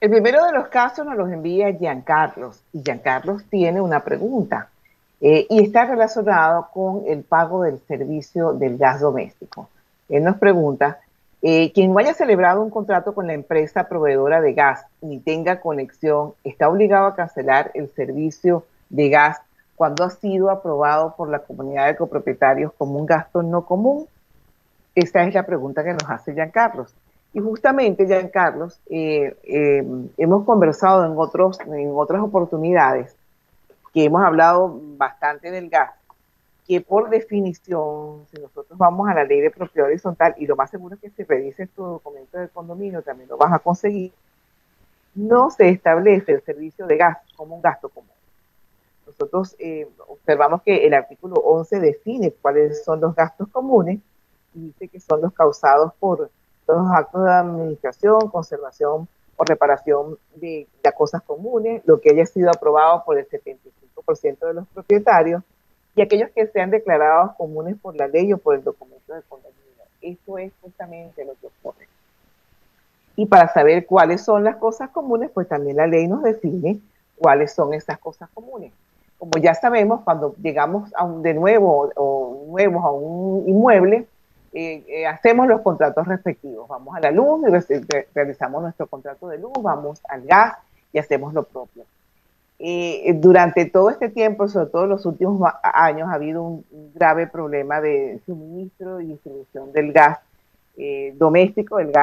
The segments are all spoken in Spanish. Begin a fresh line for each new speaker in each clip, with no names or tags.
El primero de los casos nos los envía Giancarlos y Giancarlos tiene una pregunta y está relacionado con el pago del servicio del gas doméstico. Él nos pregunta, quien no haya celebrado un contrato con la empresa proveedora de gas ni tenga conexión, ¿está obligado a cancelar el servicio de gas cuando ha sido aprobado por la comunidad de copropietarios como un gasto no común? Esa es la pregunta que nos hace Giancarlos. Y justamente, Giancarlos, hemos conversado en otras oportunidades que hemos hablado bastante del gas, que por definición, si nosotros vamos a la ley de propiedad horizontal, y lo más seguro es que si revises tu documento de condominio también lo vas a conseguir, no se establece el servicio de gas como un gasto común. Nosotros observamos que el artículo 11 define cuáles son los gastos comunes y dice que son los causados por los actos de administración, conservación o reparación de cosas comunes, lo que haya sido aprobado por el 75% de los propietarios y aquellos que sean declarados comunes por la ley o por el documento de condominio. Eso es justamente lo que ocurre. Y para saber cuáles son las cosas comunes, pues también la ley nos define cuáles son esas cosas comunes. Como ya sabemos, cuando llegamos de nuevo o nuevos a un inmueble, hacemos los contratos respectivos. Vamos a la luz y realizamos nuestro contrato de luz, vamos al gas y hacemos lo propio. Durante todo este tiempo, sobre todo en los últimos años, ha habido un grave problema de suministro y distribución del gas doméstico, el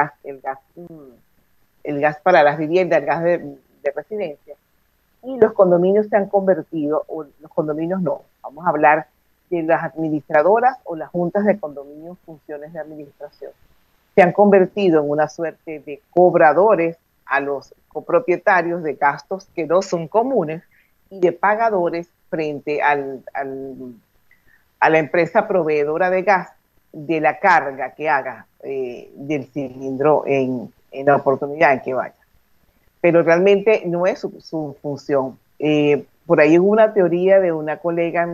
gas para las viviendas, el gas de residencia. Y los condominios se han convertido, o los condominios no, vamos a hablar de las administradoras o las juntas de condominios, funciones de administración. Se han convertido en una suerte de cobradores a los copropietarios de gastos que no son comunes y de pagadores frente a la empresa proveedora de gas de la carga que haga del cilindro en la oportunidad en que vaya. Pero realmente no es su función. Por ahí hubo una teoría de una colega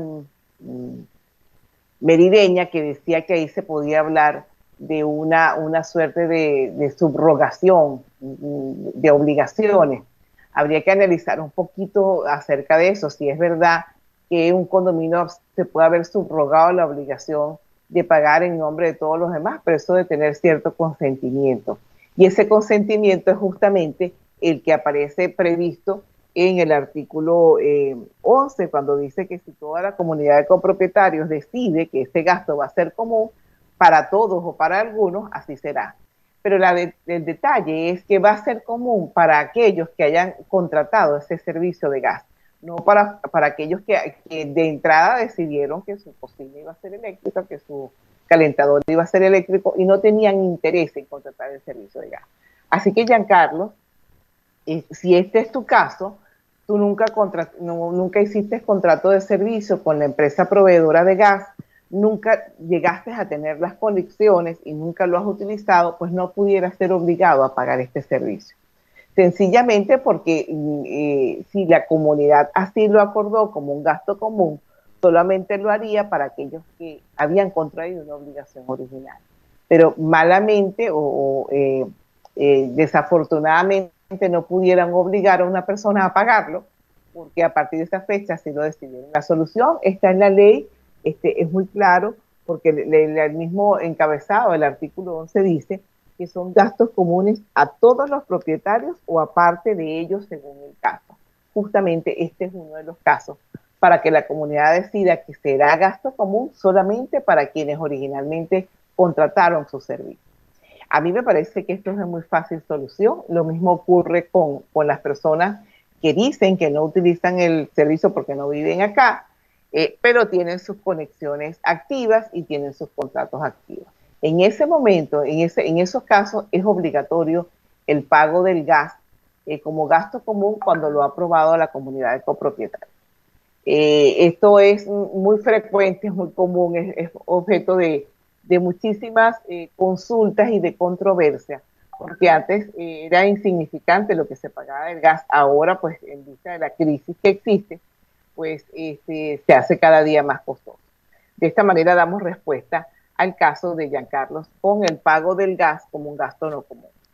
merideña que decía que ahí se podía hablar de una suerte de subrogación, de obligaciones. Habría que analizar un poquito acerca de eso, si es verdad que un condominio se puede haber subrogado la obligación de pagar en nombre de todos los demás, pero eso de tener cierto consentimiento. Y ese consentimiento es justamente el que aparece previsto en el artículo 11, cuando dice que si toda la comunidad de copropietarios decide que ese gasto va a ser común para todos o para algunos, así será. Pero el detalle es que va a ser común para aquellos que hayan contratado ese servicio de gas, no para aquellos que de entrada decidieron que su cocina iba a ser eléctrica, que su calentador iba a ser eléctrico y no tenían interés en contratar el servicio de gas. Así que, Giancarlo, si este es tu caso, tú nunca hiciste contrato de servicio con la empresa proveedora de gas, nunca llegaste a tener las conexiones y nunca lo has utilizado, pues no pudieras ser obligado a pagar este servicio. Sencillamente porque si la comunidad así lo acordó como un gasto común, solamente lo haría para aquellos que habían contraído una obligación original. Pero malamente o desafortunadamente no pudieran obligar a una persona a pagarlo, porque a partir de esa fecha sí lo decidieron. La solución está en la ley, es muy claro, porque el mismo encabezado del artículo 11 dice que son gastos comunes a todos los propietarios o aparte de ellos según el caso. Justamente este es uno de los casos para que la comunidad decida que será gasto común solamente para quienes originalmente contrataron su servicio. A mí me parece que esto es de muy fácil solución. Lo mismo ocurre con las personas que dicen que no utilizan el servicio porque no viven acá, pero tienen sus conexiones activas y tienen sus contratos activos. En ese momento, en esos casos, es obligatorio el pago del gas como gasto común cuando lo ha aprobado la comunidad de copropietarios. Esto es muy frecuente, es muy común, es objeto de muchísimas consultas y de controversia, porque antes era insignificante lo que se pagaba del gas, ahora pues en vista de la crisis que existe, pues se hace cada día más costoso. De esta manera damos respuesta al caso de Giancarlos con el pago del gas como un gasto no común.